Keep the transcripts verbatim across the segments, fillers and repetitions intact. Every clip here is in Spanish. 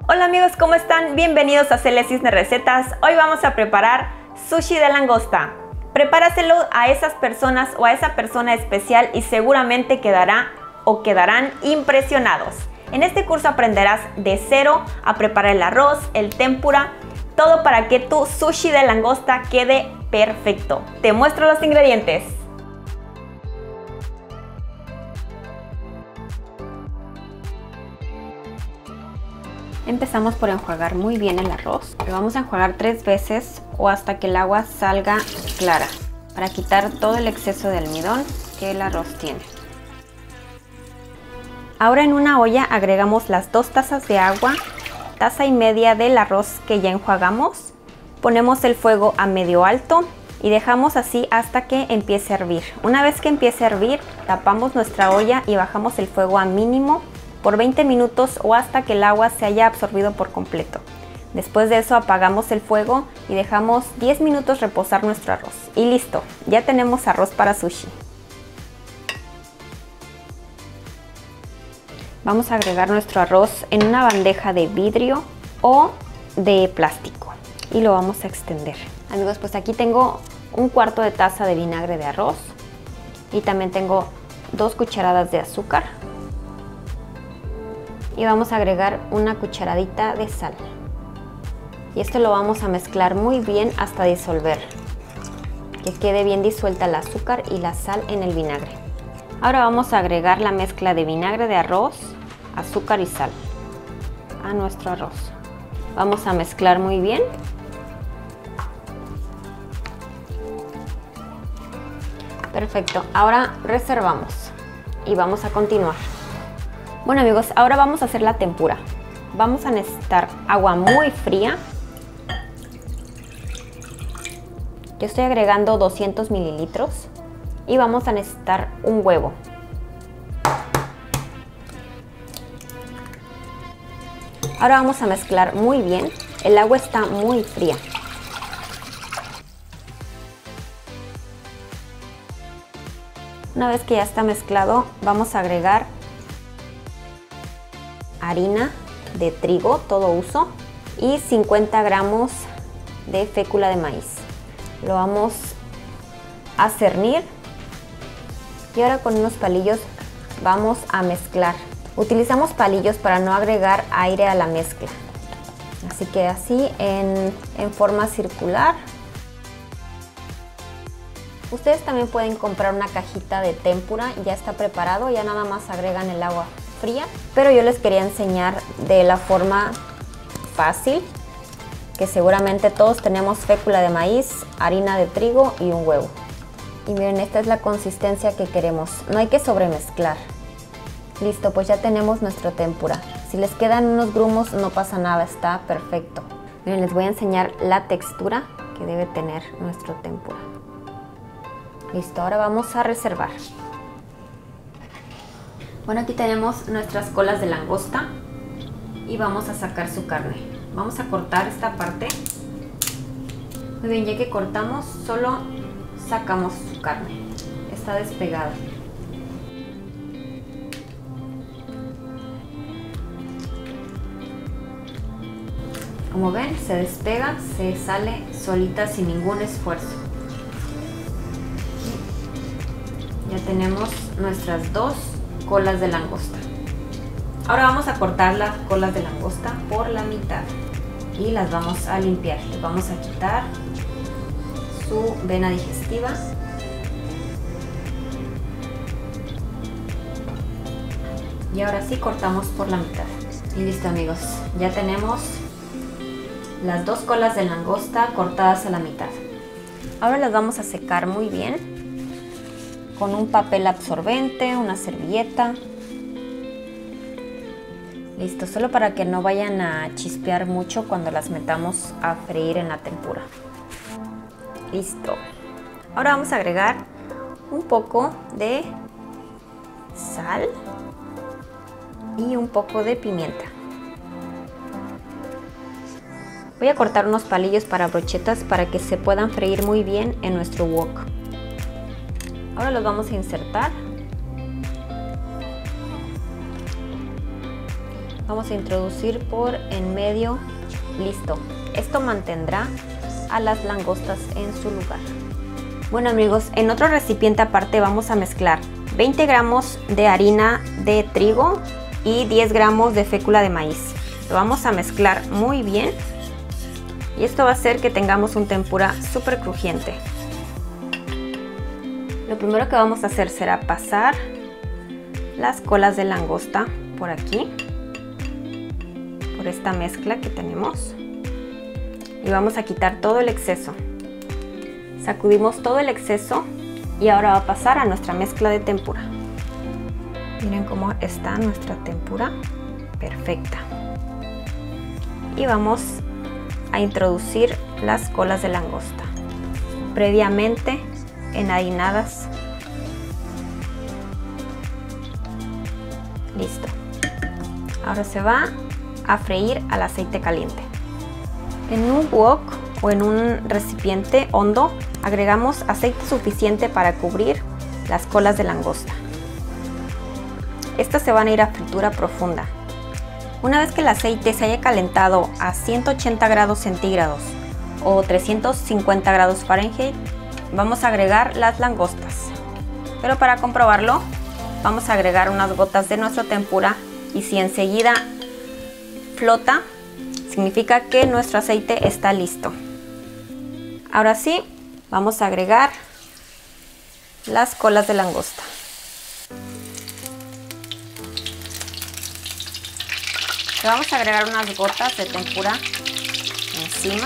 Hola amigos, ¿cómo están? Bienvenidos a Celia Cisne Recetas. Hoy vamos a preparar sushi de langosta. Prepáraselo a esas personas o a esa persona especial y seguramente quedará o quedarán impresionados. En este curso aprenderás de cero a preparar el arroz, el tempura, todo para que tu sushi de langosta quede perfecto. Te muestro los ingredientes. Empezamos por enjuagar muy bien el arroz. Lo vamos a enjuagar tres veces o hasta que el agua salga clara para quitar todo el exceso de almidón que el arroz tiene. Ahora en una olla agregamos las dos tazas de agua, taza y media del arroz que ya enjuagamos. Ponemos el fuego a medio alto y dejamos así hasta que empiece a hervir. Una vez que empiece a hervir, tapamos nuestra olla y bajamos el fuego a mínimo por veinte minutos o hasta que el agua se haya absorbido por completo. Después de eso apagamos el fuego y dejamos diez minutos reposar nuestro arroz. Y listo, ya tenemos arroz para sushi. Vamos a agregar nuestro arroz en una bandeja de vidrio o de plástico y lo vamos a extender. Amigos, pues aquí tengo un cuarto de taza de vinagre de arroz y también tengo dos cucharadas de azúcar. Y vamos a agregar una cucharadita de sal. Y esto lo vamos a mezclar muy bien hasta disolver. Que quede bien disuelta el azúcar y la sal en el vinagre. Ahora vamos a agregar la mezcla de vinagre de arroz, azúcar y sal a nuestro arroz. Vamos a mezclar muy bien. Perfecto, ahora reservamos y vamos a continuar. Bueno amigos, ahora vamos a hacer la tempura. Vamos a necesitar agua muy fría. Yo estoy agregando doscientos mililitros y vamos a necesitar un huevo. Ahora vamos a mezclar muy bien. El agua está muy fría. Una vez que ya está mezclado, vamos a agregar harina de trigo, todo uso, y cincuenta gramos de fécula de maíz. Lo vamos a cernir y ahora con unos palillos vamos a mezclar. Utilizamos palillos para no agregar aire a la mezcla. Así que así en, en forma circular. Ustedes también pueden comprar una cajita de tempura, ya está preparado, ya nada más agregan el agua fría, pero yo les quería enseñar de la forma fácil, que seguramente todos tenemos fécula de maíz, harina de trigo y un huevo. Y miren, esta es la consistencia que queremos, no hay que sobremezclar. Listo, pues ya tenemos nuestro tempura. Si les quedan unos grumos no pasa nada, está perfecto. Miren, les voy a enseñar la textura que debe tener nuestro tempura. Listo, ahora vamos a reservar. Bueno, aquí tenemos nuestras colas de langosta y vamos a sacar su carne. Vamos a cortar esta parte. Muy bien, ya que cortamos, solo sacamos su carne. Está despegada. Como ven, se despega, se sale solita sin ningún esfuerzo. Ya tenemos nuestras dos colas de langosta. Ahora vamos a cortar las colas de langosta por la mitad y las vamos a limpiar. Les vamos a quitar su vena digestiva. Y ahora sí cortamos por la mitad. Y listo amigos, ya tenemos las dos colas de langosta cortadas a la mitad. Ahora las vamos a secar muy bien con un papel absorbente, una servilleta. Listo, solo para que no vayan a chispear mucho cuando las metamos a freír en la tempura. Listo. Ahora vamos a agregar un poco de sal y un poco de pimienta. Voy a cortar unos palillos para brochetas para que se puedan freír muy bien en nuestro wok. Ahora los vamos a insertar. Vamos a introducir por en medio. Listo. Esto mantendrá a las langostas en su lugar. Bueno amigos, en otro recipiente aparte vamos a mezclar veinte gramos de harina de trigo y diez gramos de fécula de maíz. Lo vamos a mezclar muy bien y esto va a hacer que tengamos un tempura súper crujiente. Lo primero que vamos a hacer será pasar las colas de langosta por aquí, por esta mezcla que tenemos, y vamos a quitar todo el exceso. Sacudimos todo el exceso y ahora va a pasar a nuestra mezcla de tempura. Miren cómo está nuestra tempura, perfecta. Y vamos a introducir las colas de langosta, previamente enharinadas. Listo. Ahora se va a freír al aceite caliente. En un wok o en un recipiente hondo agregamos aceite suficiente para cubrir las colas de langosta. Estas se van a ir a fritura profunda. Una vez que el aceite se haya calentado a ciento ochenta grados centígrados o trescientos cincuenta grados Fahrenheit, vamos a agregar las langostas. Pero para comprobarlo, vamos a agregar unas gotas de nuestro tempura y si enseguida flota, significa que nuestro aceite está listo. Ahora sí, vamos a agregar las colas de langosta. Le vamos a agregar unas gotas de tempura encima.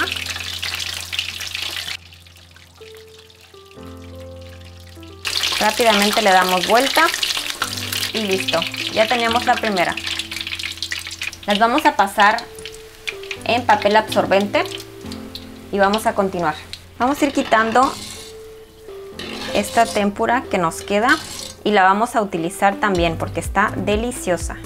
Rápidamente le damos vuelta y listo. Ya tenemos la primera. Las vamos a pasar en papel absorbente y vamos a continuar. Vamos a ir quitando esta tempura que nos queda y la vamos a utilizar también porque está deliciosa.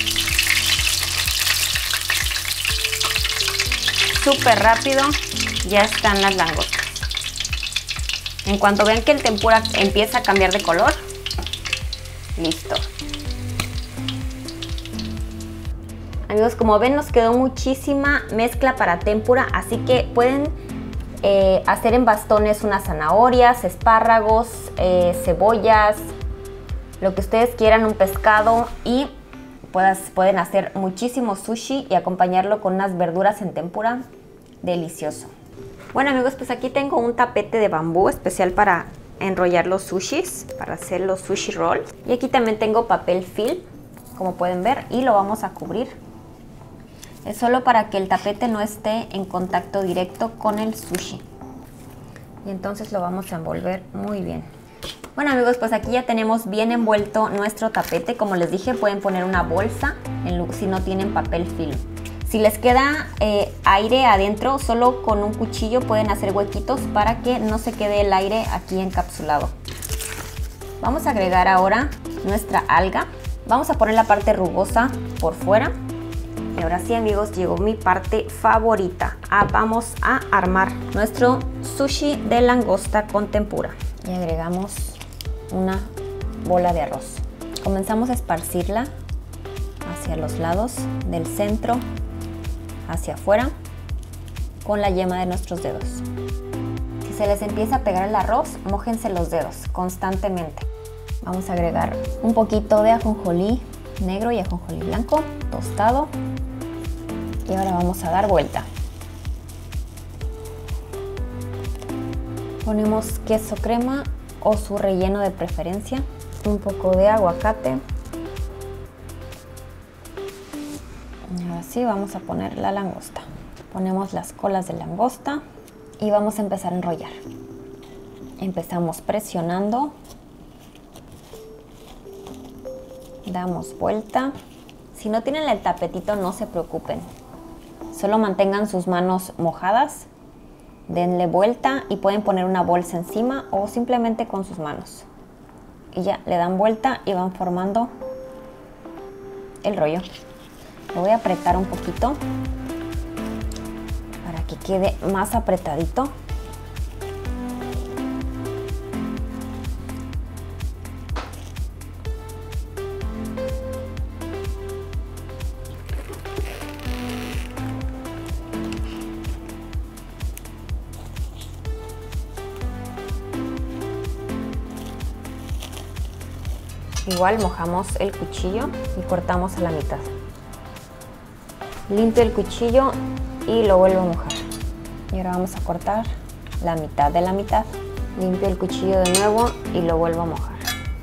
Súper rápido ya están las langostas. En cuanto vean que el tempura empieza a cambiar de color, listo. Amigos, como ven nos quedó muchísima mezcla para tempura, así que pueden eh, hacer en bastones unas zanahorias, espárragos, eh, cebollas, lo que ustedes quieran, un pescado, y puedas, pueden hacer muchísimo sushi y acompañarlo con unas verduras en tempura. Delicioso. Bueno amigos, pues aquí tengo un tapete de bambú especial para enrollar los sushis, para hacer los sushi roll. Y aquí también tengo papel film, como pueden ver, y lo vamos a cubrir. Es solo para que el tapete no esté en contacto directo con el sushi. Y entonces lo vamos a envolver muy bien. Bueno amigos, pues aquí ya tenemos bien envuelto nuestro tapete. Como les dije, pueden poner una bolsa en, si no tienen papel film. Si les queda eh, aire adentro, solo con un cuchillo pueden hacer huequitos para que no se quede el aire aquí encapsulado. Vamos a agregar ahora nuestra alga. Vamos a poner la parte rugosa por fuera. Y ahora sí amigos, llegó mi parte favorita. Ah, vamos a armar nuestro sushi de langosta con tempura. Y agregamos una bola de arroz. Comenzamos a esparcirla hacia los lados, del centro hacia afuera, con la yema de nuestros dedos. Si se les empieza a pegar el arroz, mójense los dedos constantemente. Vamos a agregar un poquito de ajonjolí negro y ajonjolí blanco tostado. Y ahora vamos a dar vuelta. Ponemos queso crema o su relleno de preferencia. Un poco de aguacate. Y ahora sí vamos a poner la langosta. Ponemos las colas de langosta y vamos a empezar a enrollar. Empezamos presionando. Damos vuelta. Si no tienen el tapetito, no se preocupen. Solo mantengan sus manos mojadas, denle vuelta y pueden poner una bolsa encima o simplemente con sus manos. Y ya, le dan vuelta y van formando el rollo. Lo voy a apretar un poquito para que quede más apretadito. Igual mojamos el cuchillo y cortamos a la mitad. Limpio el cuchillo y lo vuelvo a mojar. Y ahora vamos a cortar la mitad de la mitad. Limpio el cuchillo de nuevo y lo vuelvo a mojar.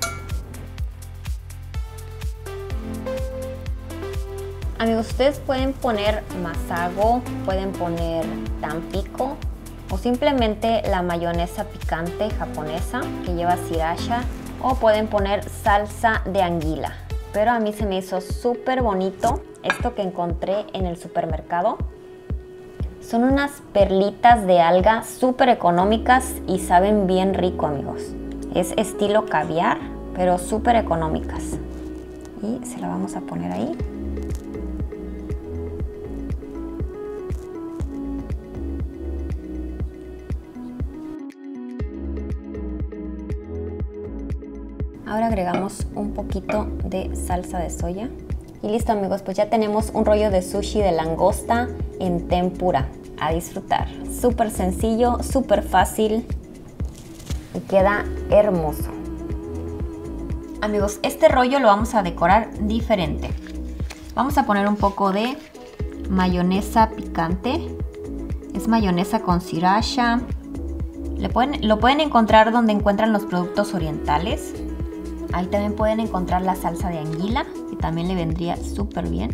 Amigos, ustedes pueden poner masago, pueden poner tampico o simplemente la mayonesa picante japonesa que lleva sriracha, o pueden poner salsa de anguila. Pero a mí se me hizo súper bonito esto que encontré en el supermercado. Son unas perlitas de alga súper económicas y saben bien rico, amigos. Es estilo caviar, pero súper económicas. Y se la vamos a poner ahí. Ahora agregamos un poquito de salsa de soya. Y listo, amigos, pues ya tenemos un rollo de sushi de langosta en tempura. A disfrutar. Súper sencillo, súper fácil y queda hermoso. Amigos, este rollo lo vamos a decorar diferente. Vamos a poner un poco de mayonesa picante. Es mayonesa con sriracha. Le pueden, lo pueden encontrar donde encuentran los productos orientales. Ahí también pueden encontrar la salsa de anguila, que también le vendría súper bien.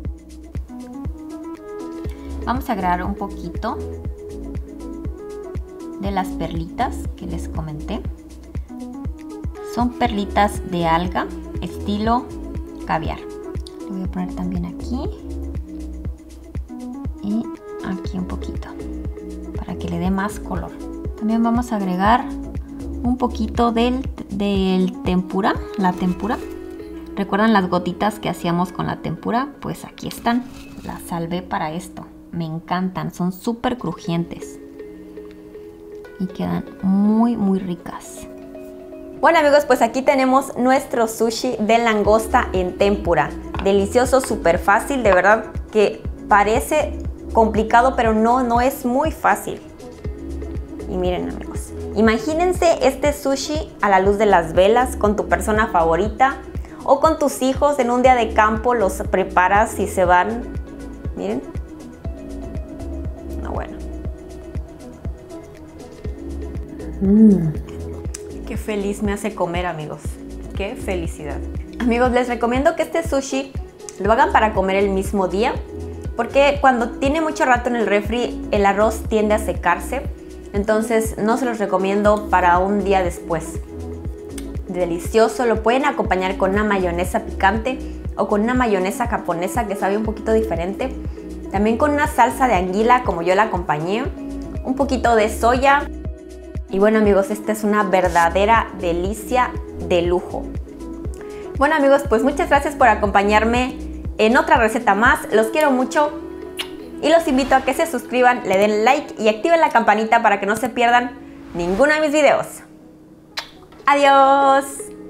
Vamos a agregar un poquito de las perlitas que les comenté. Son perlitas de alga, estilo caviar. Le voy a poner también aquí y aquí un poquito, para que le dé más color. También vamos a agregar un poquito del, del tempura, la tempura. ¿Recuerdan las gotitas que hacíamos con la tempura? Pues aquí están, las salvé para esto. Me encantan, son súper crujientes y quedan muy muy ricas. Bueno, amigos, pues aquí tenemos nuestro sushi de langosta en tempura. Delicioso, súper fácil, de verdad que parece complicado, pero no, no es muy fácil. Y miren, amigos, imagínense este sushi a la luz de las velas con tu persona favorita o con tus hijos en un día de campo, los preparas y se van. Miren. No, bueno. Mmm. Qué feliz me hace comer, amigos. Qué felicidad. Amigos, les recomiendo que este sushi lo hagan para comer el mismo día, porque cuando tiene mucho rato en el refri, el arroz tiende a secarse. Entonces no se los recomiendo para un día después. Delicioso, lo pueden acompañar con una mayonesa picante o con una mayonesa japonesa que sabe un poquito diferente. También con una salsa de anguila como yo la acompañé, un poquito de soya. Y bueno, amigos, esta es una verdadera delicia de lujo. Bueno, amigos, pues muchas gracias por acompañarme en otra receta más. Los quiero mucho. Y los invito a que se suscriban, le den like y activen la campanita para que no se pierdan ninguno de mis videos. ¡Adiós!